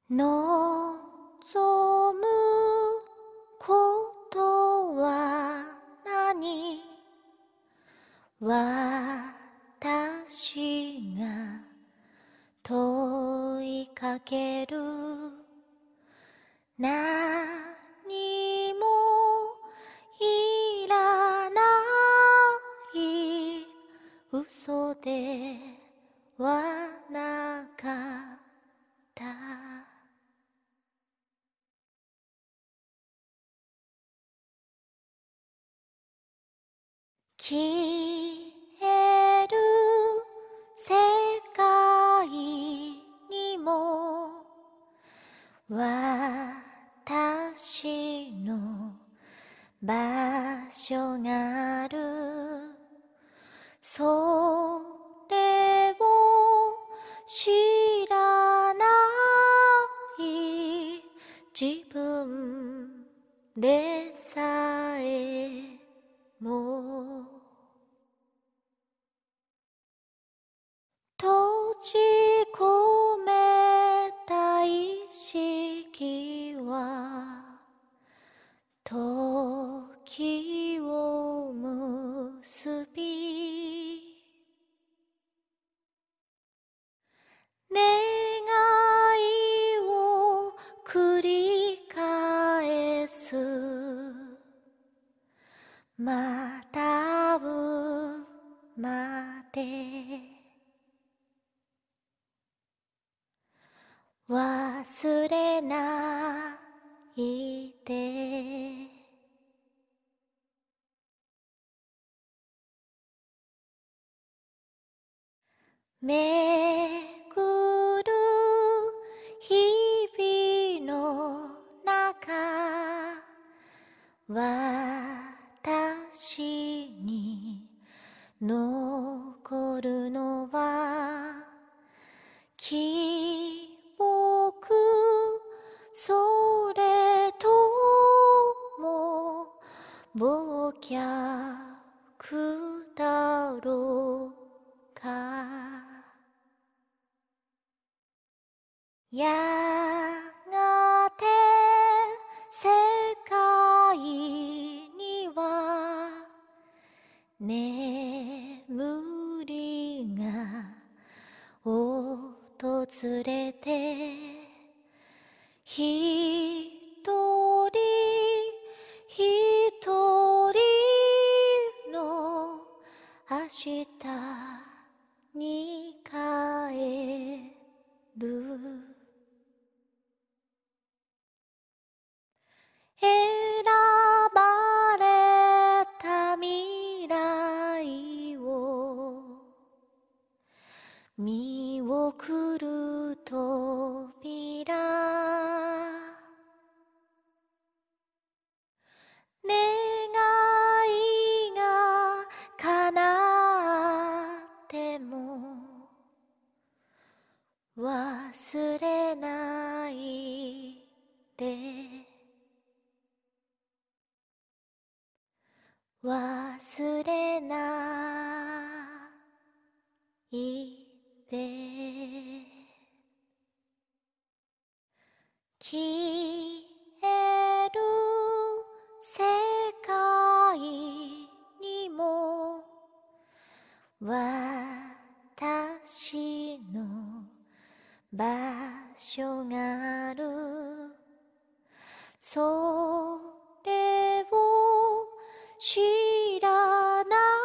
望むことは何？私が問いかける。何もいらない嘘ではなかった。消える世界にも私の場所がある。それを知らない自分でさえも閉じ込めた意識は時を結び願いを繰り返す。また会うまで忘れないで。めぐる日々の中、私に残るのは記憶、それとも忘却だろうか。やがて世界には眠りが訪れて、一人一人の明日に帰る。選ばれた未来を見送る扉、願いが叶っても忘れないで。忘れないで。消える世界にも私の場所がある。それを知ら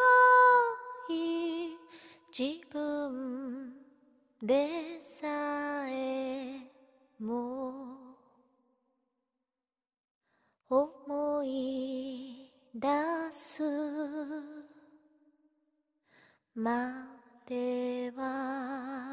ない自分でさえも思い出すまでは